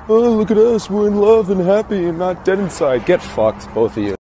oh, look at us, we're in love and happy and not dead inside. Get fucked, both of you.